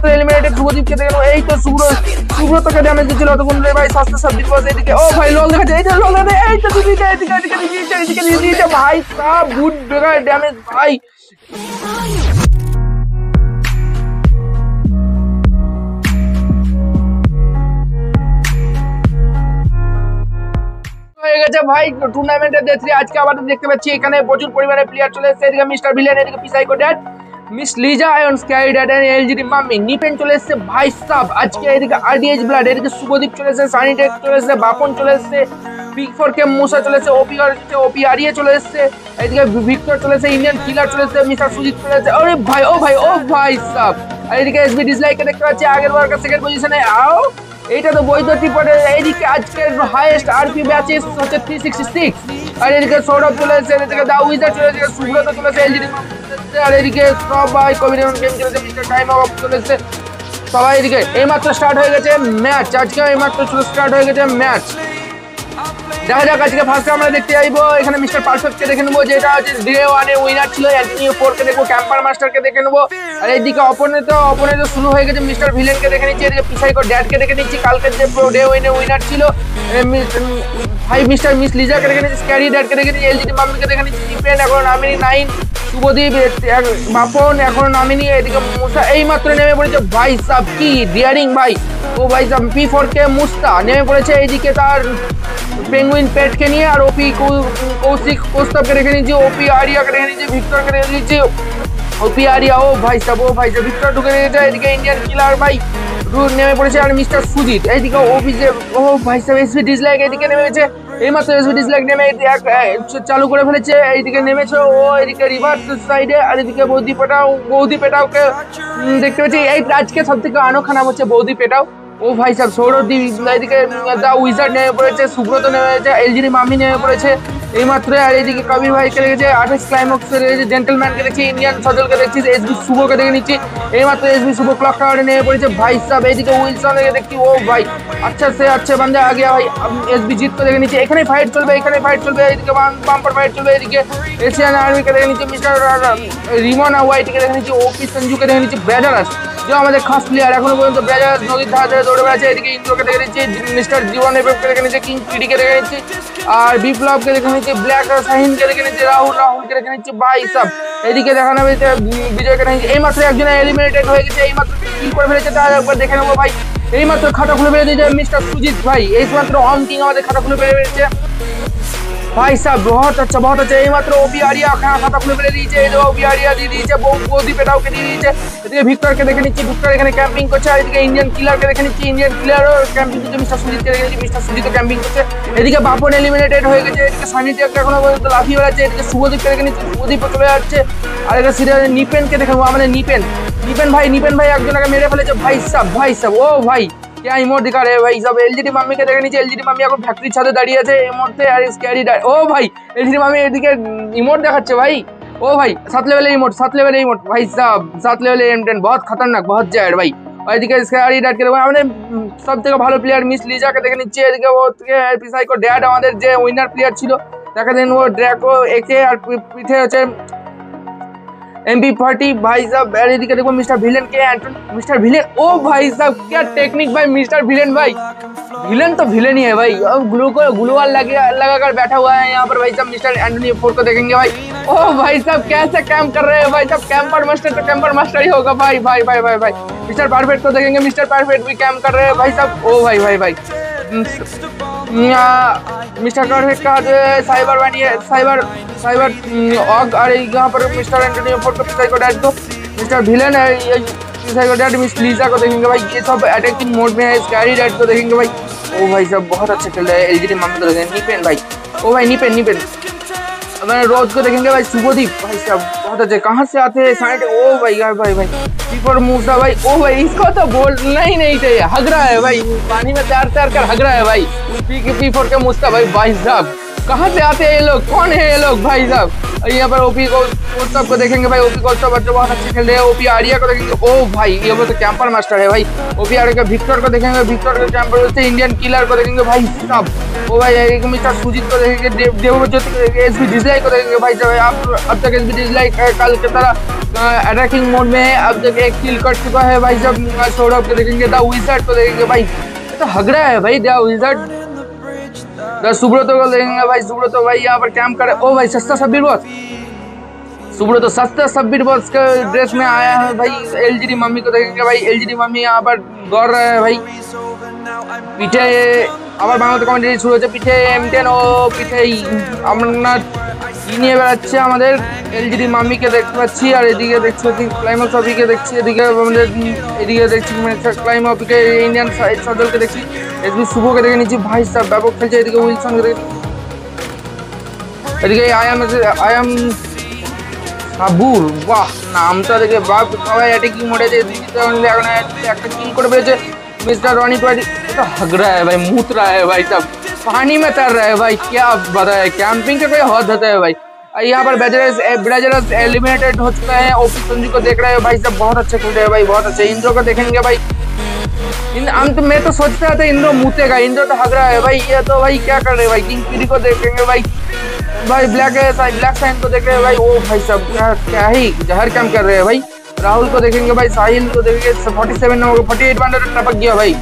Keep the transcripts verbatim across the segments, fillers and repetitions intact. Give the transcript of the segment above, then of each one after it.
মাত্র এলিমিনেটেড শুভদীপকে দেখে এই তো শুভ্র শুভ্রতকে ড্যামেজ দিচ্ছিল অতক্ষণ ধরে ভাই স্বাস্থ্য সাবজিট বস এদিকে ও ভাই লল দেখাচ্ছে এই তো লল এই তো দিদিকে এদিকে এদিকে দিদিকে এদিকে দিদিকে ভাই সব বুট বেগার ড্যামেজ ভাই হয়ে গেছে ভাই টুর্নামেন্টের ডে থ্রি। আজকে আবার দেখতে পাচ্ছি এখানে প্রচুর পরিমাণে প্লেয়ার চলে এসেছে। এদিকে মিস্টার ভিলেন, এদিকে পিসাইকো dad, miss Liza, Ayan sky dad, LGD mummy, নিপেন চলে এসেছে ভাই সাব আজকে। এদিকে আরডিএইচ ব্লাড, এদিকে শুভদীপ চলে এসেছে, সানিটেক চলে এসেছে, বাপন চলে এসেছে, পিক ফোর কে মুসা চলে এসেছে, ওপি ওপি আরিয়ে চলে এসেছে, এদিকে ভিক্টর চলে এসেছে, ইন্ডিয়ান কিলার চলে এসেছে, মিস্টার সুজিত চলে এসেছে। আরে ভাই ও ভাই ও ভাই সাব। আর এদিকে এসবি ডিসলাইককে দেখতে পাচ্ছি আগের বার সেকেন্ড পজিশনে। আও এইটা তো বৈধ টিপটের। এইদিকে আজকের হাইয়েস্ট আরপি ব্যাচেস হচ্ছে থ্রি সিক্সটি সিক্স। আর এদিকে সৌরভ চলে এসেছে, এদিকে দা উইজার চলে এসেছে, সুব্রত চলে এসেছে, এলজিডি আর এদিকে সবাই কবিরন গেম চলেছে, মিস্টার টাইম অফ চলে এসেছে সবাই। এদিকে এইমাত্র স্টার্ট হয়ে গেছে ম্যাচ, আজকে এইমাত্র স্টার্ট হয়ে গেছে ম্যাচ। দেখা যাক আজকে ফার্স্টে আমরা দেখতে যাইবো এখানে মিস্টার পারফেক্টকে দেখে নেবো, যেটা হচ্ছে ডে ওয়ানের উইনার ছিল। অ্যান্টনি ফোরকে দেখবো, ক্যাম্পার মাস্টারকে দেখে নেবো। আর এইদিকে অপোনেন্ট অপোনেন্ট শুরু হয়ে গেছে, মিস্টার ভিলেনকে দেখে নিচ্ছি, এদিকে পিসাইকো ড্যাডকে দেখে নিচ্ছি, কালকের যে প্রো ডে ওয়ানের উইনার ছিল ভাই মিস্টার মিস লিজাকে দেখে নিচ্ছি, স্ক্যারি ড্যাডকে দেখে নিচ্ছি, এলজিডি মাম্মিকে দেখে নিচ্ছি, ডিপেন্ড এখনো নামিনি, নাইন শুভদীপ, বাপন এখনো নামিনি, এদিকে মুসা এইমাত্র নেমে পড়েছে ভাই সাব কি ডিয়ারিং ভাই ও ভাই সাব। পি ফোর কে মুস্তা নেমে পড়েছে, এইদিকে তার পেঙ্গুইন পেটকে নিয়ে। আর ওপি কৌশিক কৌস্তবকে রেখে নিচ্ছি, ওপি আরিয়াকে রেখে নিচ্ছি, ভিক্টরকে রেখে নিচ্ছি, ওপি আরিয়া ও ভাই সাব ও ভাই সাব ভিক্টর ঢুকে রেখেছে। এদিকে ইন্ডিয়ান কিলার ভাই নেমে পড়েছে, আর মিস্টার সুজিত এইদিকে ওপি যে ও ভাই সাব এসবি ডিসলাইক এদিকে নেমেছে, এইমাত্র এসবি ডিসলাইক নেমে চালু করে ফেলেছে, এইদিকে নেমেছে ও এদিকে রিভার্স সাইডে। আর এদিকে বৌদি পেটাও বৌদি পেটাওকে দেখতে পাচ্ছি। এই আজকে সব থেকে আনোখা নাম হচ্ছে বৌদি পেটাও ও ভাই সাহেব। সৌরদীপ এদিকে দা উইজার্ড নেমে পড়েছে, সুব্রত নেমে পড়েছে, এলজিডি মামি নেমে পড়েছে এইমাত্র। আর এইদিকে কবির ভাইকে রেখেছে, আঠাশ ক্লাইম্যাক্সকে রেখেছে, জেন্টলম্যানকে দেখছি, ইন্ডিয়ান সজলকে দেখছি, এসবি শুভকে দেখে নিচ্ছি এইমাত্র। এসবি শুভ ক্লক টাওয়ারে নেমে পড়েছে ভাই সাহেব। এইদিকে উইলসন দেখছি ও ভাই আচ্ছা সে আচ্ছা বান্দা আগে ভাই। এসবি জিতকে দেখে নিচ্ছি, এখানে ফাইট চলবে এখানে ফাইট চলবে এইদিকে বাম্পার ফাইট চলবে। এদিকে এশিয়ান আর্মিকে দেখে নিচ্ছি, মিস্টার রিমন ওয়াইটিকে দেখে নিচ্ছি, ওপি সঞ্জুকে দেখে নিচ্ছি, ব্রাজারাস যে আমাদের খাস প্লেয়ার এখনো পর্যন্ত ব্রাজারাস নদীর ধারে ধারে দৌড়ে বেড়াচ্ছে। এদিকে ইন্দ্রকে দেখে নিচ্ছি, মিস্টার জীবন এফএফকে দেখে নিচ্ছি, কিং পিডিকে দেখে নিচ্ছি, আর বিপ্লবকে দেখে নিচ্ছি, ব্ল্যাক শাহিনকে দেখে নিচ্ছি, রাহুল রাহুলকে দেখে নিচ্ছি ভাই সব। এদিকে দেখানো হয়েছে বিজয়কে দেখে এইমাত্র একজন এলিমিনেটেড হয়ে গেছে, এইমাত্র কিল করে ফেলেছে, তার একবার দেখে নেবো ভাই। এইমাত্র খাতা খুলে ফেলে দিয়েছে মিস্টার সুজিত ভাই, এইমাত্র অম কিং আমাদের খাতা খুলে ফেলে ফেলেছে भाई साहब। बहुत अच्छा बहुत अच्छा। এইমাত্র ওপি আরিয়া খাতা খুলে ফেলে দিয়েছে, এই যে ওপি আরিয়া দিয়ে দিয়েছে, বৌদি পেটাওকে দিয়ে দিয়েছে। এদিকে ভিক্টরকে দেখে নিচ্ছি, ভিক্টর এখানে ক্যাম্পিং করছে। আর এদিকে ইন্ডিয়ান কিলারকে দেখে নিচ্ছি, ইন্ডিয়ান কিলারও ক্যাম্পিং করছে, মিস্টার সুজিতকে দেখে নিচ্ছি, মিস্টার সুজিতও ক্যাম্পিং করছে। এদিকে বাপন এলিমিনেটেড হয়ে গেছে, এদিকে সানিটেক এখনো পর্যন্ত লাফিয়ে বেড়াচ্ছে। এদিকে শুভদীপকে দেখে নিচ্ছি, শুভদীপও চলে যাচ্ছে। আর এদিকে সিরিয়াল নিপেনকে দেখে আমাদের নিপেন নিপেন ভাই নিপেন ভাই একজনকে মেরে ফেলেছে ভাই সাহেব ভাই সাহেব ও ভাই क्या इमोट दिखा रहे हैं भाई सब। एलजीडी मामी के देखे नीचे, एलजीडी मामी এখন ফ্যাক্টরি ছাদে দাঁড়িয়ে আছে এই মুহূর্তে। আর স্ক্যারি ও ভাই এলজিডি মামি এদিকে ইমোট দেখাচ্ছে ভাই ও ভাই সাত লেভেলের ইমোট সাত লেভেলের ইমোট ভাই সাহেব সাত লেভেলের এম টেন बहुत खतरनाक बहुत जैड भाई। और এদিকে স্ক্যারি ড্যাড কে দেখো আমাদের সব থেকে ভালো প্লেয়ার মিস লিজাকে দেখে নিচ্ছে। এদিকে ও পিসাইকো ড্যাড আমাদের যে উইনার প্লেয়ার ছিল দেখা দেন ও ড্র্যাকো একে আর পিঠে হচ্ছে एमपी फोर्टी भाई साहब। एदिके देखो मिस्टर विलेन के एंटन मिस्टर विलेन ओ भाई साहब क्या टेक्निक भाई मिस्टर विलेन भाई। विलेन तो विलेन ही है भाई। अब ग्लू को ग्लूवाल लगे लगा कर बैठा हुआ है यहाँ पर भाई साहब। मिस्टर एंटनी फोर को देखेंगे भाई ओ भाई साहब कैसे कैंप कर रहे हैं भाई साहब। कैंपर मास्टर तो कैंपर मास्टर ही होगा भाई भाई भाई भाई भाई। मिस्टर परफेक्ट को देखेंगे, मिस्टर परफेक्ट भी कैंप कर रहे हैं भाई साहब ओ भाई भाई भाई। मिस्टर परफेक्ट का साइबर बनिए साइबर साइबर ऑग और यहाँ पर मिस्टर एंटनी फोर को पिसाइको डैड को मिस्टर विलेन है पिसाइको डैड मिस लीजा को देखेंगे भाई। ये सब अटैकिंग मोड में है। स्कैरी डैड को देखेंगे भाई ओ भाई साहब बहुत अच्छा खेल रहा है। एलजीडी मामी को देखेंगे, निपेन भाई ओ भाई निपेन निपेन रोज को देखेंगे भाई। शुभदीप भाई साहब बहुत अच्छे कहाँ से आते हैं साइड ओ भाई भाई भाई भाई कीपर मूसा भाई ओ भाई इसको तो बोलना ही नहीं चाहिए, हग रहा है भाई पानी में तैर तैर कर हग रहा है भाई। पी के पी फोर के मूसा भाई भाई साहब कहाँ से आते हैं ये लोग, कौन है ये लोग भाई साहब। यहाँ पर ओपी को कौस्तव को देखेंगे भाई, ओपी कौस्तव बच्चे बहुत अच्छे खेल रहे हैं। ओपी आर्या को देखेंगे, ओ भाई ये वो तो कैंपर मास्टर है भाई। ओपी आर्या का विक्टर को देखेंगे, विक्टर को कैंपर से इंडियन किलर को देखेंगे भाई साहब। ओ भाई एक मिस्टर सुजीत को देखेंगे, देवज्योति को देखेंगे, एसबी डिजलाइक को देखेंगे भाई साहब। आप अब तक एसबी डिजलाइक कल की तरह अटैकिंग मोड में है, अब तक एक किल कर चुका है भाई साहब। सौरभ को देखेंगे, द विज़ार्ड को देखेंगे भाई, तो हगड़ा है भाई द विज़ार्ड। सुब्रतो को देखेंगे भाई, सुब्रतो भाई यहाँ पर कैंप करे। ओ भाई सस्ता सब्बीर बॉस, सुब्रतो सस्ता सब्बीर बॉस के ड्रेस में आया है भाई। एलजीडी मम्मी को देखेंगे भाई, एलजीडी मम्मी यहाँ पर दौड़ रहे हैं भाई। पीछे আবার বাংলাতে কমেন্টারি শুরু হচ্ছে, পিঠে এম টেন ও পিঠে অমরনাথ ইনি এবার আছে আমাদের এলজিডি মাম্মিকে দেখতে পাচ্ছি। আর এদিকে দেখছি হচ্ছে ক্লাইম্যাক্স অফিকে দেখছি, এদিকে আমাদের এদিকে দেখছি ক্লাইম অফিকে ইন্ডিয়ান সদলকে দেখছি, এদিকে শুভকে দেখে নিচ্ছি ভাই সাহেব ব্যাপক খেলছে। এদিকে উইলসনকে দেখে, এদিকে আয়াম আয়াম সাবুর, বাহ নামটা দেখে বাপ সবাই অ্যাটাকিং মোডে যে এখন একটা কিল করে পেয়েছে मिस्टर रॉनी ट्वेंटी। तो हग रहा है भाई, मूत रहा है भाई, सब पानी में तर रहा है भाई, क्या बताए कैंपिंग का कोई हद होता है भाई। यहाँ पर बेजरस ब्रेजरस एलिमिनेटेड हो चुका है। ओपी संजू को देख रहे हैं भाई, सब बहुत अच्छे खेल रहे हैं भाई, बहुत अच्छे। इंद्रो को देखेंगे भाई, हम तो मैं तो सोचता था इंद्रो मूतेगा, इंद्रो तो हग रहा है भाई। ये तो भाई क्या कर रहे हैं भाई, किंग पीरी को देखेंगे भाई, भाई ब्लैक ब्लैक साइन को देख रहे हैं भाई। ओ भाई सब क्या क्या ही जहर कैम कर रहे हैं भाई। राहुल को देखेंगे भाई, साहिल को देखेंगे, forty seven number forty eight बंदे टपक गया भाई।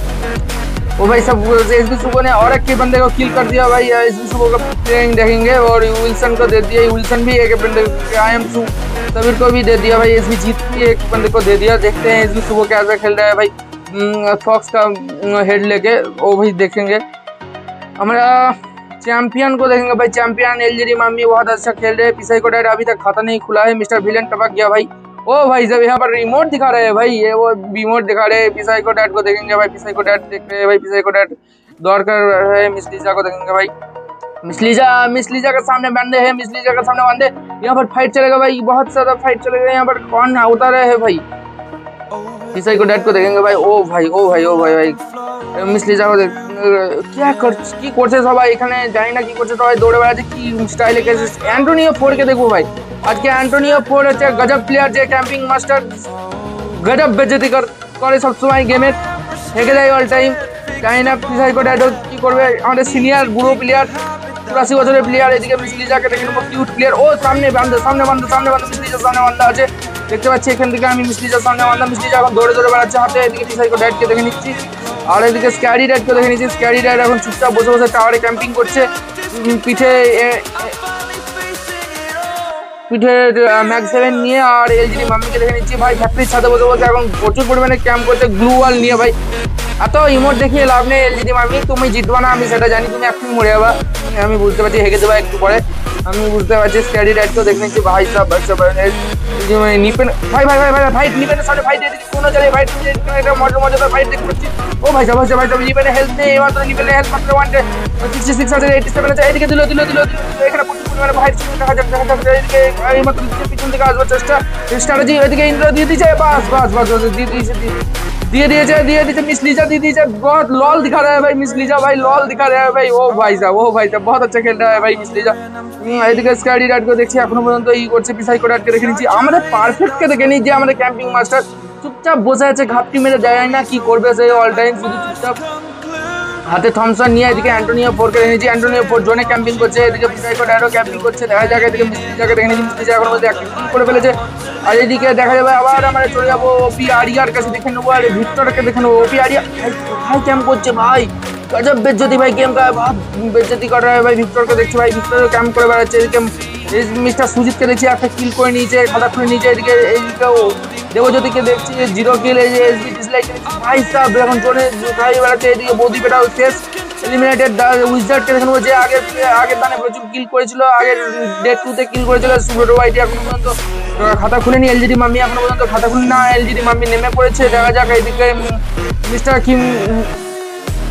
वो भाई सब एसबी सुबह ने और एक बंदे को किल कर दिया भाई। एसबी सुबह का प्लेइंग देखेंगे और विल्सन को दे दिया, विल्सन भी एक बंदे आई एम सू सबीर को भी दे दिया भाई। एसबी जीत भी एक बंदे को दे दिया। देखते हैं एसबी सुबह कैसा खेल रहा है भाई, फॉक्स का हेड लेके। वो भाई देखेंगे हमारा चैंपियन को देखेंगे भाई, चैंपियन एलजीडी मामी बहुत अच्छा खेल रहे हैं। पिसाई को डायरेक्ट अभी तक खाता नहीं खुला है, मिस्टर विलन टपक गया भाई। ओ भाई जब यहाँ पर रिमोट दिखा रहे हैं भाई, ये वो रिमोट दिखा रहे हैं। पिसाई को डैड को देखेंगे भाई, पिसाई को डैड देख रहे हैं भाई, पिसाई को डैड दौड़ कर रहे हैं। मिस लीजा को देखेंगे भाई, मिस लीजा मिस लीजा के सामने बंदे हैं, मिस लीजा के सामने बंदे। यहाँ पर फाइट चलेगा भाई, बहुत ज्यादा फाइट चलेगा। यहाँ पर कौन उतर रहे हैं भाई, पिसाई को डैड को देखेंगे भाई। ओ भाई ओ भाई ओ भाई भाई मिस लीजा को देख क्या कर কি করছে সবাই এখানে, জানি না কি করছে সবাই, দৌড়ে বেড়াচ্ছে কি স্টাইলে। অ্যান্টোনিও ফোর কে দেখবো ভাই, আজকে অ্যান্টোনিও ফোর হচ্ছে গজব প্লেয়ার, যে ক্যাম্পিং মাস্টার গজব বেজতি করে সবসময় গেমের, থেকে যায় অল টাইম। জানি না পিসাই করে কি করবে, আমাদের সিনিয়র বুড়ো প্লেয়ার, চুরাশি বছরের প্লেয়ার। এদিকে মিস লিজাকে দেখে নেবো, কিউট প্লেয়ার। ও সামনে বান্ধে সামনে বান্ধে সামনে বান্ধে মিস লিজার সামনে বান্ধা আছে, দেখতে পাচ্ছি এখান থেকে আমি মিস লিজার সামনে বান্ধা। মিস লিজা এখন দৌড়ে দৌড়ে বেড়াচ্ছে হাতে। এদিকে পিসাই করে ড্যাডকে দেখে নিচ্ছি, আর এদিকে স্ক্যারি ড্যাডকে দেখে নিচ্ছি। স্ক্যারি ড্যাড এখন চুপচাপ বসে বসে টাওয়ারে ক্যাম্পিং করছে, পিঠে পিঠে ম্যাক্স সেভেন নিয়ে। আর এলজিডি মাম্মিকে দেখে নিচ্ছি ভাই, ফ্যাক্টরির ছাদে বসে বসে এখন প্রচুর পরিমাণে ক্যাম্প করছে গ্লু ওয়াল নিয়ে ভাই। এত ইমোট দেখিয়ে লাভ নেই এলজিডি মাম্মি, তুমি জিতবা না আমি সেটা জানি, তুমি এক্ষুনি মরে যাবা, আমি বুঝতে পারছি, হেগে দেবা একটু পরে, আমি বুঝতে পারছি। স্ক্যারি ড্যাডকেও দেখে নিচ্ছি ভাই সব নিপেন ভাই ভাই ভাই ভাই ফাইট, নিপেনের সামনে ফাইট এদিকে কোনো জায়গায় ফাইট, একটা মজা মজাদার ফাইট দেখতে পাচ্ছি। ও ভাই সাহেব ভাই সাহেব নিপেনের হেলথ নেই, এবার তো নিপেনের হেলথ মাত্র ওয়ান সিক্সটি সিক্স আছে, এইটি সেভেন আছে। এদিকে দিল দিল দিল এখানে প্রচুর পরিমাণে ফাইট দেখা যাক দেখা যাক। এদিকে এই মাত্র পিছন থেকে আসবার চেষ্টা, স্ট্র্যাটেজি এদিকে ইন্দ্র দিয়ে দিয়েছে, বাস বাস বাস দিয়ে দিয়েছে দিয়ে দিয়েছে দিয়ে দিয়েছে मिस लीजा दी दीजिए। बहुत लॉल दिखा रहा है भाई मिस लीजा, भाई लॉल दिखा रहा है भाई। ओ भाई साहब ओ भाई साहब बहुत अच्छा खेल रहा है भाई मिस लीजा। এদিকে স্ক্যারি ড্যাডকে দেখছি এখনো পর্যন্ত ই করছে, পিসাই को ড্যাডকে দেখে নিচ্ছি। আমাদের পারফেক্টকে দেখে নিই, যে আমাদের ক্যাম্পিং মাস্টার চুপচাপ বসে আছে, ঘাপটি মেরে যায় না, কি করবে সে অল টাইম শুধু চুপচাপ হাতে থমসন নিয়ে। এদিকে অ্যান্টোনিও ফোরকে দেখে নিচ্ছি, অ্যান্টোনিও ফোর জোনে ক্যাম্পিং করছে। এদিকে পিসাই को ড্যাডও ক্যাম্পিং করছে, দেখা যাক। এদিকে মিস লিজাকে দেখে নিচ্ছি, মিস লিজা এখন মধ্যে একটা কিল করে ফেলেছে। আর এদিকে দেখা যাবে আবার আমরা চলে যাবো ওপি আরিয়ার কাছে, দেখে নেবো। আর ভিক্টরকে দেখে নেবো। ওপি আরিয়া ভাই ক্যাম্প করছে ভাই, गजब बेइज्जती भाई, गेम का बहुत बेइज्जती कर रहा है भाई। विक्टर को देखिए भाई, विक्टर कैंप করে বেড়াচ্ছে। এদিকে মিস্টার সুজিত কে দেখছি একটা কিল করে নিয়েছে, খাতা খুলে নিয়েছে। এদিকে এদিকে দেবজ্যোতিকে দেখছি জিরো কিল, এই যে এসবি ডিসলাইক ভাই সাহেব এখন জোনে ভাই বেড়াচ্ছে। এদিকে বৌদি পেটাও শেষ এলিমিনেটেড। উইজার্ডকে দেখুন যে আগে আগের দানে প্রচুর কিল করেছিল, আগের ডে টু তে কিল করেছিল। সুব্রত ওয়াইটি এখন পর্যন্ত খাতা খুলেনি, এলজিডি মাম্মি এখনো পর্যন্ত খাতা খুলে না, এলজিডি মাম্মি নেমে পড়েছে। দেখা যাক এদিকে মিস্টার কিম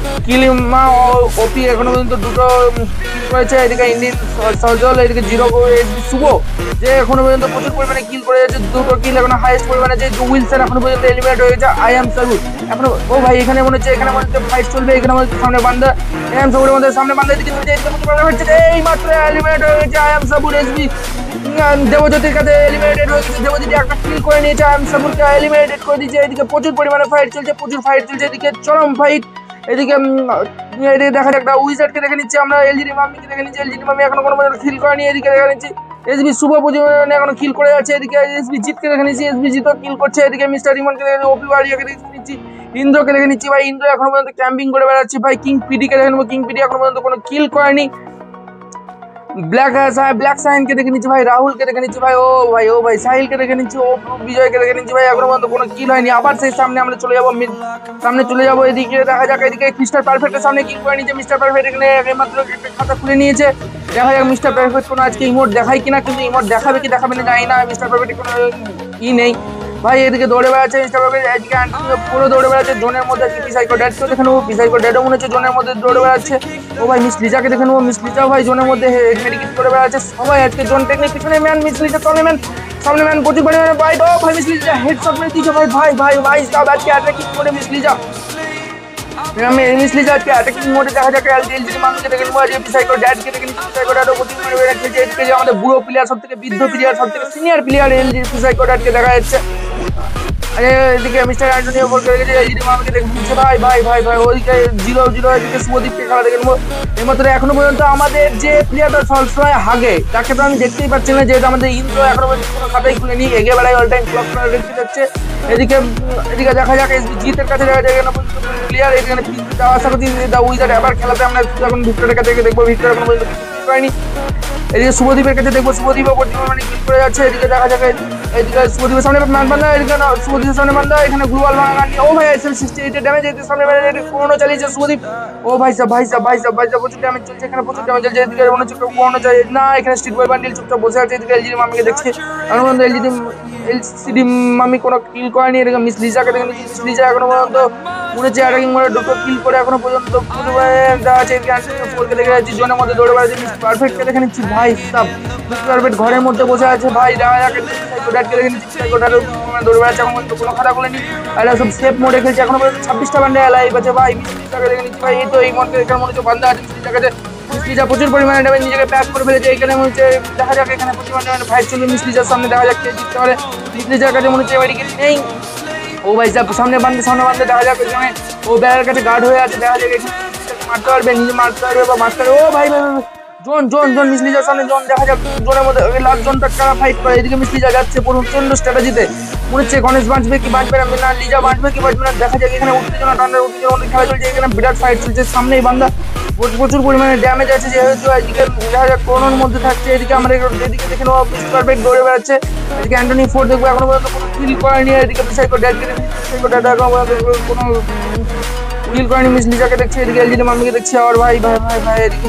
কিলিমা ওপি এখনো পর্যন্ত দুটো কিল করেছে। এদিকে ইন্ডিয়ান সজল, এদিকে জিরো শুভ যে এখনো পর্যন্ত প্রচুর পরিমাণে কিল করে যাচ্ছে, দুটো কিল এখনো হাইয়েস্ট পরিমাণে যে উইলসন এখনো পর্যন্ত এলিমিনেট হয়ে গেছে। আই এম সাবুর এখনো, ও ভাই এখানে মনে হচ্ছে এখানে মনে হচ্ছে ফাইট চলবে, এখানে মনে হচ্ছে সামনে বান্দা আই এম সাবুরের মধ্যে সামনে বান্দা এদিকে হচ্ছে এই মাত্র এলিমিনেট হয়ে গেছে আই এম সাবুর। এসবি দেবজ্যোতির কাছে এলিমিনেটেড হয়ে গেছে, দেবজ্যোতি একটা কিল করে নিয়েছে, আই এম সাবুরকে এলিমিনেটেড করে দিয়েছে। এদিকে প্রচুর পরিমাণে ফাইট চলছে, প্রচুর ফাইট চলছে, এদিকে চরম ফাইট। এদিকে এদিকে দেখা যাক একটা উইজার্ডকে দেখে নিচ্ছে আমরা, এলজিডি মাম্মিকে দেখে নিচ্ছি, এলজিডি মাম্মি এখনো কোনো পর্যন্ত কিল করেনি। এদিকে দেখে নিচ্ছি এসবি শুভ পরিমাণে এখনো কিল করে যাচ্ছে, এদিকে এসবি জিতকে দেখে নিচ্ছি, এসবি জিতও কিল করছে। এদিকে মিস্টার রিমনকে দেখে ওপি বাড়িয়াকে দেখে নিচ্ছি, ইন্দ্রকে দেখে নিচ্ছি ভাই, ইন্দ্র এখনো পর্যন্ত ক্যাম্পিং করে বেড়াচ্ছে ভাই। কিং পিডিকে দেখে নেবো, কিং পিডি এখনো পর্যন্ত কোনো কিল করেনি। ব্ল্যাক ব্ল্যাক সাইনকে দেখে নিচ্ছি ভাই, রাহুলকে দেখে নিচ্ছি ভাই, ও ভাই ও ভাই সাহিলকে দেখে নিচ্ছি, ও বিজয়কে দেখে নিচ্ছি ভাই, এখনো পর্যন্ত কোনো কিল হয়নি। আবার সেই সামনে আমরা চলে যাবো, সামনে চলে যাবো। এদিকে দেখা যাক এদিকে মিস্টার পারফেক্টের সামনে কিল করে নিয়েছে মিস্টার পারফেক্ট, এখানে মাত্র একটা খাতা খুলে নিয়েছে। দেখা যাক মিস্টার পারফেক্ট কোনো আজকে ইমোট দেখায় কিনা, কিন্তু ইমোট দেখাবে কি দেখাবে না জানি না। মিস্টার পারফেক্ট কোনো ই নেই ভাই, এদিকে দৌড়ে বেড়াচ্ছে মিস্টার পারফেক্ট, এদিকে পুরো দৌড়ে বেড়াচ্ছে জোনের মধ্যে। পিসাইকো ড্যাডকেও দেখে নেবো, পিসাইকো ড্যাডও মনে হচ্ছে জোনের মধ্যে দৌড়ে বেড়াচ্ছে। ও ভাই মিস লিজাকে দেখে নেবো, মিস লিজাও ভাই জোনের মধ্যে মেডিকেট করে বেড়াচ্ছে। সবাই আজকে জোন টেকনিক পিছনে ম্যান, মিস লিজা সামনে ম্যান, সামনে ম্যান প্রচুর পরিমাণে বাইট। ও ভাই মিস লিজা হেডশট মেরে দিয়েছে ভাই, ভাই ভাই ভাই সব আজকে অ্যাটাকিং করে মিস লিজা, মিস লিজা আজকে অ্যাটাকিং মোডে। দেখা যাক এলজিডি মানুষকে দেখে নেবো, আজকে পিসাইকো ড্যাডকে দেখে নিচ্ছি, পিসাইকো ড্যাডও প্রচুর পরিমাণে খেলছে। এদিকে যে আমাদের বুড়ো প্লেয়ার, সব থেকে বৃদ্ধ প্লেয়ার, সব থেকে সিনিয়র প্লেয়ার এলজিডি পিসাইকো ড্যাডকে দেখা যাচ্ছে। এদিকে মিস্টার অ্যান্টনিও বল করে গেছে, এলজিডি মামকে দেখে নিচ্ছে ভাই ভাই ভাই ভাই। ওইদিকে জিরো জিরো এদিকে শুভদীপকে খেলা দেখে নেবো। এই মাত্র এখনো পর্যন্ত আমাদের যে প্লেয়ারটা সবসময় হাগে তাকে তো আমি দেখতেই পাচ্ছি না, যেহেতু আমাদের ইন্দ্র এখনো পর্যন্ত কোনো খাতাই খুলেনি, এগিয়ে বেড়ায় অল টাইম ক্লক করে রেখে যাচ্ছে। এদিকে এদিকে দেখা যাক এসবি জিতের কাছে দেখা যায় প্লেয়ার, এখানে আশা করছি উইজার্ড আবার খেলাতে আমরা এখন ভিক্টরের কাছে দেখবো, ভিক্টর এখনো পর্যন্ত কিছু করেনি। এদিকে শুভদীপের কাছে দেখবো, শুভদীপও মানে কিল করে যাচ্ছে। এদিকে দেখা যাক এদিকে শুভদীপের সামনে ম্যান বান্ধা, এদিকে শুভদীপের সামনে বান্ধা, এখানে গ্লোবাল ভাঙা গান। ও ভাই এসএল সিক্সটি এইট ড্যামেজ, এদিকে সামনে পুরোনো চালিয়েছে শুভদীপ। ও ভাই সাহেব ভাই সাহেব ভাই সাহেব ভাই সাহেব প্রচুর ড্যামেজ চলছে, এখানে প্রচুর ড্যামেজ চলছে। এদিকে মনে হচ্ছে পুরোনো চাই না, এখানে স্ট্রিট বয় বান্ডিল চুপচাপ বসে আছে। এদিকে এলজিডি মামিকে দেখছে, এখন পর্যন্ত এলজিডি এলসিডি মামি কোনো কিল করেনি। এদিকে মিস লিজাকে দেখে নিচ্ছি, মিস লিজা এখনো পর্যন্ত মনে হচ্ছে অ্যাটাকিং মোডে দুটো কিল করে এখনো পর্যন্ত দেওয়া আছে। এদিকে দেখে যাচ্ছি জোনের মধ্যে দৌড়ে বেড়াচ্ছে, মিস পারফেক্টকে দেখে নিচ্ছি ভাই সাহেব, মিস পারফেক্ট ঘরের মধ্যে বসে আছে ভাই। দেখা যাক ড্যাডকে দেখে নিচ্ছি, দৌড়ে বেড়াচ্ছে, এখন পর্যন্ত কোনো খাতা খুলেনি। আর সব সেফ মোডে খেলছে, এখনো পর্যন্ত ছাব্বিশটা বান্ডে লাইভ আছে ভাই। মিস লিজাকে দেখে নিচ্ছি ভাই, এই তো এই মধ্যে এখানে মনে হচ্ছে বান্ধা আছে মিস লিজার কাছে। মিস লিজা প্রচুর পরিমাণে ড্যামেজ নিজেকে প্যাক করে ফেলেছে, এখানে মনে হচ্ছে দেখা যাক এখানে প্রচুর পরিমাণে ফাইট চলবে মিস লিজার সামনে, দেখা যাক কে জিততে পারে। মিস লিজার কাছে মনে হচ্ছে মেডিকেট নেই। ও ভাই সাহেব সামনে বান্ধে, সামনে বান্ধে দেখা যাক এখানে ও ব্যারের কাছে গার্ড হয়ে আছে, দেখা যাক এখানে মারতে পারবে, নিজে মারতে পারবে বা মারতে পারবে। ও ভাই ভাই জোন জোন জোন মিস লিজার সামনে জোন, দেখা যাক জোনের মধ্যে লাস্ট জোনটা কারা ফাইট করে। এদিকে মিস লিজা যাচ্ছে প্রচন্ড স্ট্র্যাটেজিতে, মনে হচ্ছে গণেশ বাঁচবে কি বাঁচবে না, না লিজা বাঁচবে কি বাঁচবে না। দেখা যাক এখানে উত্তেজনা টান্ডার উত্তেজনা মধ্যে খেলা চলছে, এখানে বিরাট ফাইট চলছে। সামনেই বান্দা প্রচুর পরিমাণে ড্যামেজ আছে, যেহেতু এদিকে দেখা যাক করোনার মধ্যে থাকছে। এদিকে আমরা এদিকে দেখে নেবো পারফেক্ট দৌড়ে বেড়াচ্ছে। এদিকে অ্যান্টনি ফোর দেখবো, এখনো পর্যন্ত কোনো কিল করেনি। এদিকে পিসাইকো ড্যাডকে পিসাইকো ড্যাড এখনো পর্যন্ত কোনো কিল করেনি, মিস লিজাকে দেখছি। এদিকে এলজিডি মামিকে দেখছি, আর ভাই ভাই ভাই ভাই এদিকে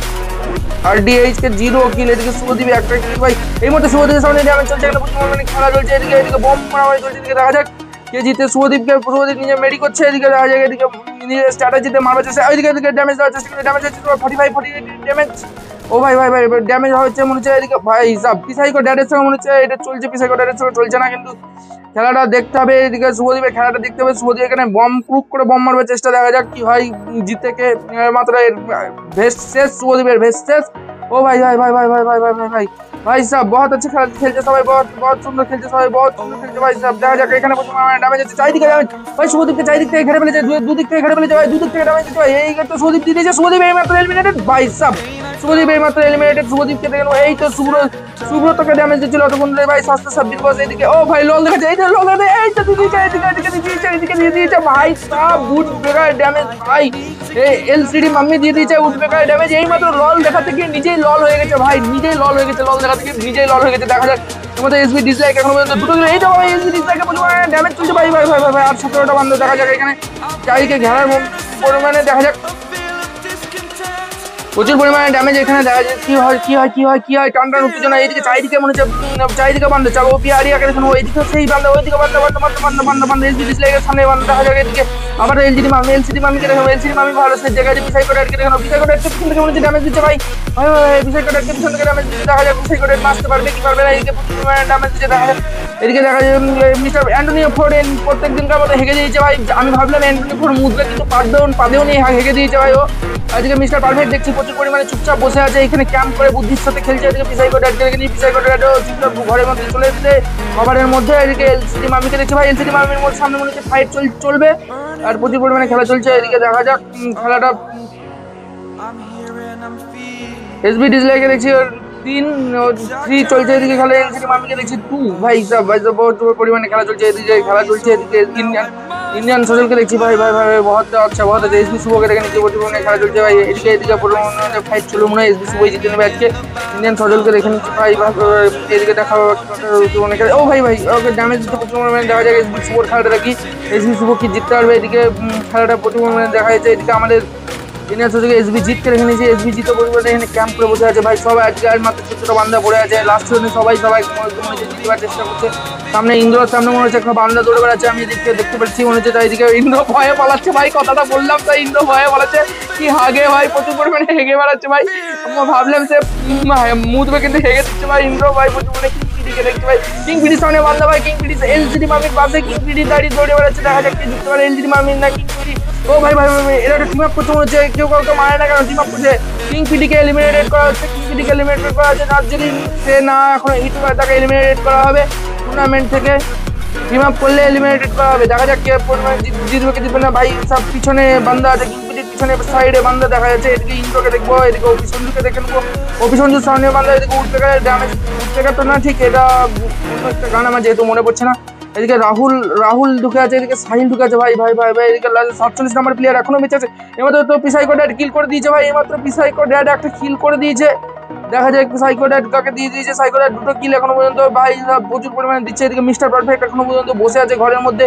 আর ডিএইচ কে জিরো কিল। এদিকে শুভদীপ একটা কিল ভাই, এই মধ্যে শুভদীপের সামনে ড্যামেজ চলছে, এখানে প্রচুর পরিমাণে খেলা চলছে। এদিকে এদিকে বম মারামারি চলছে, এদিকে দেখা যাক কে জিতে। শুভদীপকে শুভদীপ নিজে মেডি করছে, এদিকে দেখা যাক এদিকে নিজের স্ট্র্যাটেজিতে মারবে চেষ্টা, ওইদিকে এদিকে ড্যামেজ দেওয়ার চেষ্টা করে, ড্যামেজ হচ্ছে ফর্টি ফাইভ ফর্টি ড্যামেজ। ও ভাই ভাই ভাই ড্যামেজ হচ্ছে মনে হচ্ছে এদিকে ভাই হিসাব পিসাইকো ড্যাডের সঙ্গে মনে হচ্ছে এটা চলছে, পিসাইকো ড্যাডের সঙ্গে চলছে না, কিন্তু খেলাটা দেখতে হবে। এদিকে শুভদীপের খেলাটা দেখতে হবে, শুভদীপ এখানে বম ক্রুক করে বম মারবার চেষ্টা, দেখা যাক কি হয়। জিতে কে মাত্র ভেস্ট শেষ, শুভদীপের ভেস্ট শেষ। ओ भाई भाई भाई भाई भाई भाई भाई भाई भाई भाई साहब बहुत अच्छे खेलते सबाई, बहुत बहुत सुंदर खेलते सबाई, बहुत सुंदर खेलते भाई साहब। দেখা যাক এখানে প্রচুর ড্যামেজ আছে, চারিদিকে ড্যামেজ ভাই। শুভদীপকে চারিদিক থেকে ঘিরে ফেলেছে, দুই দিক থেকে ঘিরে ফেলেছে ভাই, দুই দিক থেকে ড্যামেজ দিতে ভাই। এই তো শুভদীপ দিয়ে দিয়েছে, শুভদীপ এই মাত্র এলিমিনেটেড ভাই সাহেব, শুভদীপ এই মাত্র এলিমিনেটেড। শুভদীপকে দেখেন এই তো সুব্র সুব্রতকে ড্যামেজ দিচ্ছিল অতক্ষণ ধরে ভাই, স্বাস্থ্য সাব্বির বস। এইদিকে ও ভাই লল দেখাচ্ছে, এই তো লল দেখাচ্ছে, এই তো দিদিকে এদিকে এদিকে দিয়েছে, এদিকে দিয়ে দিয়েছে ভাই সাহেব, বুট বেকার ড্যামেজ ভাই। এই এলসিডি মাম্মি দিয়ে দিয়েছে উড বেকার ড্যামেজ, এই মাত্র লল দেখাতে গিয়ে নিজেই লল হয়ে গেছে ভাই, নিজেই লল হয়ে গেছে, লল দেখাতে গিয়ে নিজেই লল হয়ে গেছে। দেখা যাক তোমাদের এসবি ডিসলাইক এখনো পর্যন্ত দুটো দিলে, এই তো ভাই এসবি ডিসলাইকে প্রচুর ড্যামেজ চলছে ভাই ভাই ভাই ভাই। আর সতেরোটা বান্ধব দেখা যাক এখানে চারিদিকে ঘেরার পরিমাণে, দেখা যাক প্রচুর পরিমাণে ড্যামেজ এখানে দেখা যায়। কি হয় কি হয় কি হয় কি হয় টান টান উত্তেজনা। এইদিকে চারিদিকে মনে হচ্ছে চারিদিকে বান্ধে চাবো ওপি আরিয়াকে দেখুন ওইদিকে সেই বান্ধে ওইদিকে বান্ধে বান্ধে বান্ধে বান্ধে বান্ধে বান্ধে এলজি ডিসলেগের সামনে বান্ধে দেখা যায়। এদিকে আবার এলজিডি মামি এলসিডি মামিকে দেখো এলসিডি মামি ভালো সে জায়গায় বিসাই করে আটকে দেখো বিসাই করে আটকে পিছন থেকে মনে হচ্ছে ড্যামেজ দিচ্ছে ভাই ভাই ভাই বিসাই করে আটকে পিছন থেকে ড্যামেজ দিচ্ছে দেখা যায়। বিসাই করে মারতে পারবে কি পারবে না। এদিকে প্রচুর পরিমাণে ড্যামেজ দিচ্ছে দেখা যায়। এদিকে দেখা যায় মিস্টার অ্যান্টনিও ফোর্ডেন প্রত্যেক দিনকার মতো হেগে দিয়েছে ভাই। আমি ভাবলাম অ্যান্টনি ফোর্ড মুদবে কিন্তু পাদেও পাদেও নিয়ে হেগে দিয়েছে ভাই ও। আজকে মিস্টার পারফেক্ট দেখছি প্রচুর পরিমাণে চুপচাপ বসে আছে এখানে ক্যাম্প করে বুদ্ধির সাথে খেলছে। এদিকে পিসাই করে আটকে রেখে নিয়ে পিসাই করে চুপচাপ ঘরের মধ্যে চলে এসেছে কভারের মধ্যে। এদিকে এলসিডি মামিকে দেখছে ভাই এলসিডি মামির মধ্যে সামনে মনে হচ্ছে ফাইট চলবে আর প্রচুর পরিমাণে খেলা চলছে। এদিকে দেখা যাক খেলাটা এসবি ডিসলাইকে দেখছি তিন থ্রি চলছে। এদিকে খেলা এলসিডি মামিকে দেখছি টু ভাই সব ভাই সব বহুত পরিমাণে খেলা চলছে। এদিকে খেলা চলছে এদিকে ইন্ডিয়ান ইন্ডিয়ান সোজলকে দেখছি ভাই ভাই ভাই বহুত আচ্ছা বহুত আছে। এসবি শুভকে দেখে নিচ্ছি প্রচুর পরিমাণে খেলা চলছে ভাই। এদিকে এদিকে পরিমাণে ফাইট চলবে মনে হয় এসবি শুভই জিতে নেবে আজকে। ইন্ডিয়ান সোজলকে দেখে নিচ্ছি ভাই এদিকে দেখা ও ভাই ভাই ওকে ড্যামেজ দিতে প্রচুর পরিমাণে দেখা যায়। এসবি শুভর খেলাটা দেখি এসবি শুভ কি জিততে পারবে। এদিকে খেলাটা প্রচুর পরিমাণে দেখা যাচ্ছে। এদিকে আমাদের ইন্ডিয়ান সোজলকে এসবি জিতকে রেখে নিয়েছে। এসবি জিতে পরিমাণে এখানে ক্যাম্প করে বসে আছে ভাই সবাই। আজকে আর মাত্র ছোট ছোট বান্ধা পড়ে আছে লাস্ট জন্য সবাই সবাই জিতবার চেষ্টা করছে। সামনে ইন্দ্রর সামনে মনে হচ্ছে একটা বান্ধা দৌড়ে বেড়াচ্ছে আমি দেখতে দেখতে পাচ্ছি মনে হচ্ছে। তাই এদিকে ইন্দ্র ভয়ে পালাচ্ছে ভাই কথাটা বললাম তাই ইন্দ্র ভয়ে পালাচ্ছে কি হাগে ভাই প্রচুর পরিমাণে হেগে বেড়াচ্ছে ভাই। আমরা ভাবলাম সে মুদবে কিন্তু হেগে দিচ্ছে ভাই ইন্দ্র ভাই প্রচুর পরিমাণে কিংপিডিকে দেখতে ভাই। কিংপিডির সামনে বান্ধা ভাই কিংপিডি এলজিডি মামির পাশে কিংপিডি দাঁড়িয়ে দৌড়ে বেড়াচ্ছে দেখা যাক কে জিততে পারে এলজিডি মামির না কিংপিডি। ও ভাই ভাই ভাই এরা একটা টিম আপ করতে মনে হচ্ছে কেউ কাউকে মারে না কেন টিম আপ করছে। কিংপিডিকে এলিমিনেটেড করা হচ্ছে কিংপিডিকে এলিমিনেটেড করা হচ্ছে দার্জিলিং সে না এখন হিটু তাকে এলিমিনেটেড করা হবে টুর্নামেন্ট থেকে। টিম আপ করলে এলিমিনেটেড করা হবে দেখা যাক কে পরিমাণে জিতবে কি জিতবে না ভাই। সব পিছনে বান্ধা আছে কিংপিডির পিছনে সাইডে বান্ধা দেখা যাচ্ছে। এদিকে ইন্দ্রকে দেখবো এদিকে অপি সঞ্জুকে দেখে নেবো অপি সঞ্জুর সামনে বান্ধা এদিকে উঠতে গেলে ড্যামেজ উঠতে গেলে তো না ঠিক এটা একটা গান আমার যেহেতু মনে পড়ছে না। এদিকে রাহুল রাহুল ঢুকে আছে এদিকে সাহিল ঢুকে আছে ভাই ভাই ভাই ভাই এদিকে সাতচল্লিশ নম্বর প্লেয়ার এখনো বেঁচে আছে। এমাত্র তো পিসাইকো ড্যাড কিল করে দিয়েছে ভাই এমাত্র পিসাইকো ড্যাড একটা কিল করে দিয়েছে দেখা যায়। সাইকো ড্যাড কাকে দিয়ে দিয়েছে সাইকো ড্যাড দুটো কিল এখনো পর্যন্ত ভাই প্রচুর পরিমাণে দিচ্ছে। এদিকে মিস্টার পারফেক্ট এখনো পর্যন্ত বসে আছে ঘরের মধ্যে।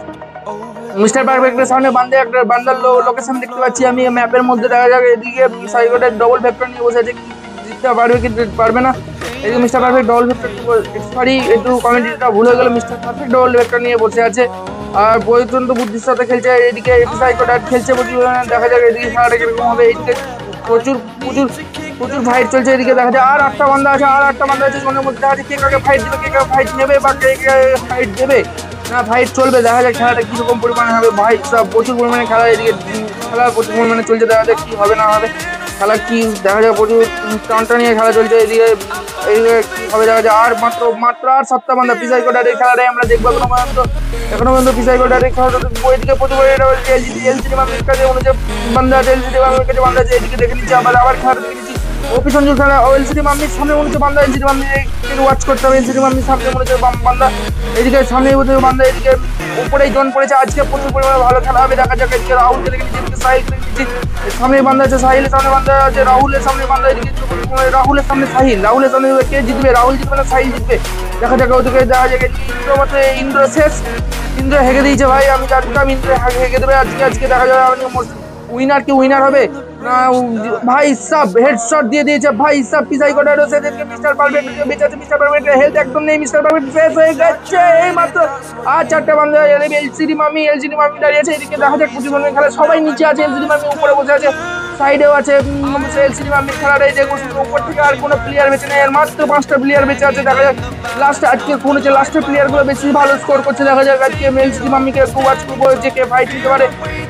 মিস্টার পারফেক্টের সামনে বান্ধে একটা বান্ডার লোকেশন দেখতে পাচ্ছি আমি ম্যাপের মধ্যে দেখা যাক। এদিকে সাইকো ড্যাড ডবল ভেক্টর নিয়ে বসে আছে জিততে পারবে কি পারবে না। এদিকে mister perfect double vector sorry একটু কমেন্টটা ভুল হয়ে গেল মিস্টার পারফেক্ট ডবল ভেক্টর নিয়ে বসে আছে আর পর্যন্ত বুদ্ধির সাথে খেলছে। এদিকে সাইকো ড্যাড খেলছে প্রচুর দেখা যাক এদিকে খেলাটা কিরকম হবে। এদিকে প্রচুর প্রচুর প্রচুর ফাইট চলছে। এদিকে দেখা যায় আর আটটা বান্ধা আছে আর আটটা বান্ধা আছে মনের মধ্যে দেখা যায় কে কাকে ফাইট দেবে কে কাকে ফাইট নেবে বা কে কে ফাইট দেবে না ফাইট চলবে দেখা যাক খেলাটা কীরকম পরিমাণে হবে ভাই। সব প্রচুর পরিমাণে খেলা এদিকে খেলা প্রচুর পরিমাণে চলছে দেখা যাক কী হবে না হবে খেলা কি দেখা যায়। প্রচুর টানটা নিয়ে খেলা চলছে এদিকে এইদিকে কী হবে দেখা যায়। আর মাত্র মাত্র আর সাতটা বান্ধা পিসাইকো ড্যাডের খেলাটাই আমরা দেখবো এখনো পর্যন্ত এখনো পর্যন্ত পিসাইকো ড্যাডের খেলাটা এদিকে প্রচুর এলজিডি এলজিডি মামির কাছে মনে হচ্ছে বান্ধা আছে এলজিডি মামির কাছে বান্ধা আছে। এদিকে দেখে নিচ্ছি আবার আবার খেলাটা দেখে নিচ্ছি অপি সঞ্জুর খেলা এলসিডি মামির সামনে মনে হচ্ছে বান্ধা এলসিডি মামির ওয়াচ করতে হবে। এলসিডি মামির সামনে মনে হচ্ছে বান্ধা এদিকে সামনে বান্ধা এদিকে উপরেই জন পড়েছে আজকে প্রচুর পরিমাণে ভালো খেলা হবে দেখা যাক। এদিকে রাহুলকে দেখে নিচ্ছি এদিকে সাহিল দেখে নিচ্ছি সামনে বান্ধা আছে সাহিলের সামনে বান্ধা আছে রাহুলের সামনে বান্ধা এদিকে রাহুলের সামনে সাহিল রাহুলের সামনে কে জিতবে রাহুল জিতবে না সাহিল জিতবে দেখা যাক। ওদিকে দেখা যাক ইন্দ্র মতে ইন্দ্র শেষ ইন্দ্র হেগে দিয়েছে ভাই আমি জানতাম ইন্দ্র হেগে দেবে আজকে আজকে দেখা যাবে উইনার কি উইনার হবে না ভাই সব হেডশট দিয়ে দিয়েছে ভাই সব পিসাইকো ড্যাড সেদিকে মিস্টার পারফেক্ট বেঁচে আছে মিস্টার পারফেক্টের হেলথ একদম নেই মিস্টার পারফেক্ট শেষ হয়ে গেছে এই মাত্র আর চারটে বান্ধা এলসিডি মামি এলসিডি মামি দাঁড়িয়ে আছে। এদিকে দেখা যাক প্রচুর পরিমাণে খেলা সবাই নিচে আছে এলসিডি মামি উপরে বসে আছে সাইডেও আছে এলসিডি মামির খেলাটাই দেখবো উপর থেকে আর কোনো প্লেয়ার বেঁচে নেই আর মাত্র পাঁচটা প্লেয়ার বেঁচে আছে দেখা যাক। লাস্টে আজকে কোন হচ্ছে লাস্টের প্লেয়ারগুলো বেশি ভালো স্কোর করছে দেখা যাক। আজকে এলসিডি মামিকে একটু ওয়াচ করবো যে কে ফাইট নিতে পারে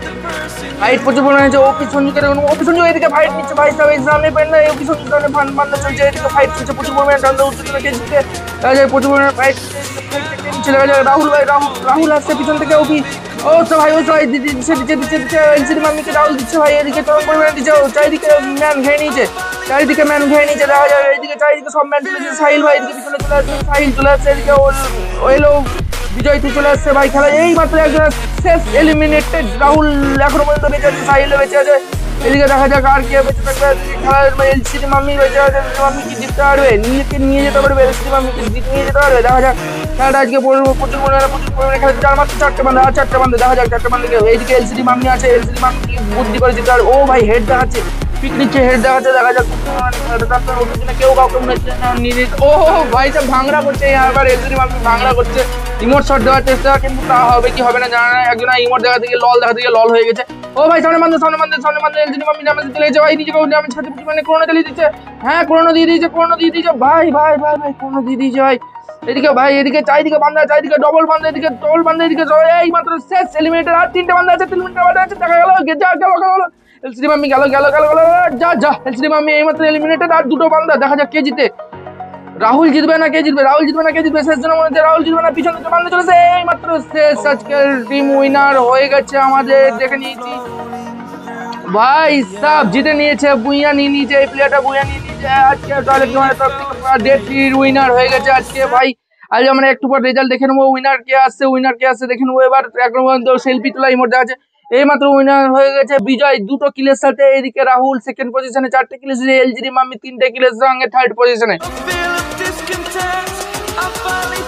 ফাইট প্রচুর পরিমাণে হচ্ছে অপি সঞ্জুকে অপি সঞ্জু এদিকে ফাইট নিচ্ছে ভাই সব সামনে পেন না অপি সঞ্জুর সামনে ফান বান্ধা চলছে এদিকে ফাইট চলছে প্রচুর পরিমাণে ডান্ডা উত্তেজনা কে জিততে দেখা যায় প্রচুর পরিমাণে ফাইট নিচ্ছে দেখা যায়। রাহুল ভাই রাহুল রাহুল আসছে পিছন থেকে অপি ও তো ভাই ও সবাই দিচ্ছে দিচ্ছে দিচ্ছে দিচ্ছে এলসিডি মামিকে রাহুল দিচ্ছে ভাই এদিকে চরম পরিমাণে দিচ্ছে চারিদিকে ম্যান খেয়ে নিয়েছে চারিদিকে ম্যান খেয়ে নিয়েছে দেখা যায়। এইদিকে চারিদিকে সব ম্যান চলে যাচ্ছে সাহিল ভাই এদিকে পিছনে চলে আসছে সাহিল চলে আসছে এদিকে ওইলো বিজয় তুই চলে আসছে ভাই খেলা এই মাত্র একজন শেষ এলিমিনেটেড রাহুল এখনো পর্যন্ত বেঁচে আছে সাহিলও বেঁচে আছে। এদিকে দেখা যাক আর কে বেঁচে থাকবে খেলার এলসিডি মামি বেঁচে আছে মামি কি জিততে পারবে নিজেকে নিয়ে যেতে পারবে এলসিডি মামিকে নিয়ে যেতে পারবে দেখা যাক। খেলাটা আজকে প্রচুর পরিমাণে প্রচুর পরিমাণে খেলা চার মাত্র চারটে বান্ধা আর চারটে বান্ধা দেখা যাক চারটে বান্ধা এইদিকে এলসিডি মামি আছে এলসিডি মামি বুদ্ধি করে জিততে পারবে ও ভাই হেড দেখাচ্ছে পিক নিচ্ছে, হেড দেখাচ্ছে, দেখা যাক কেউ কাউকে মনে হচ্ছে না নিয়ে নিচ্ছে। ও ভাই সব ভাঙড়া করছে, এবার এলজিডি মাম্মি ভাঙড়া করছে, ইমোট শট দেওয়ার চেষ্টা, কিন্তু তা হবে কি হবে না জানা না। একজন ইমোট দেখা থেকে লল দেখা থেকে লল হয়ে গেছে। ও ভাই সামনে বান্ধব সামনে বান্ধব সামনে বান্ধব এলজিডি মাম্মি নামে চলে গেছে ভাই, নিজেকে ড্যামেজ খাতে মানে করোনা চালিয়ে দিচ্ছে। হ্যাঁ করোনা দিয়ে দিয়েছে, করোনা দিয়ে দিয়েছে ভাই ভাই ভাই ভাই করোনা দিয়ে দিয়েছে ভাই। এদিকে ভাই এদিকে চারিদিকে বান্ধা, চারিদিকে ডবল বান্ধা, এদিকে ডবল বান্ধা, এদিকে এই মাত্র শেষ এলিমিনেটর, আর তিনটে বান্ধা আছে, তিন মিনিটের বান্ধা আছে, দেখা গেল যা গেল গেল এলসিডি মাম্মি গেল গেল গেল গেল যা যা এলসিডি মাম্মি এই মাত্র এলিমিনেটেড, আর দুটো বান্ধা, দেখা যাক কে জিতে। রাহুল জিতবে না কে জিতবে, রাহুল জিতবে না কে জিতবে, শেষ জনের মনে হচ্ছে রাহুল জিতবে না, পিছনে তো বান্ধা চলেছে, এই মাত্র শেষ। আজকের টিম উইনার হয়ে গেছে আমাদের, দেখে নিয়েছি ভাই সাব জিতে নিয়েছে, বুইয়া নিয়ে নিয়েছে, এই প্লেয়ারটা বুইয়া নিয়ে নিয়েছে আজকে। তাহলে তোমার তরফ থেকে ডে থ্রির উইনার হয়ে গেছে আজকে ভাই। আজ আমরা একটু পর রেজাল্ট দেখে নেবো, উইনার কে আসছে, উইনার কে আসছে দেখে নেবো। এবার এখন পর্যন্ত সেলফি তোলা ইমোট দেখা আছে, এই মাত্র উইনার হয়ে গেছে বিজয় দুটো কিলের সাথে। এদিকে রাহুল সেকেন্ড পজিশনে চারটে কিলের সাথে, এলজিডি মাম্মি তিনটে কিলের সঙ্গে থার্ড পজিশনে।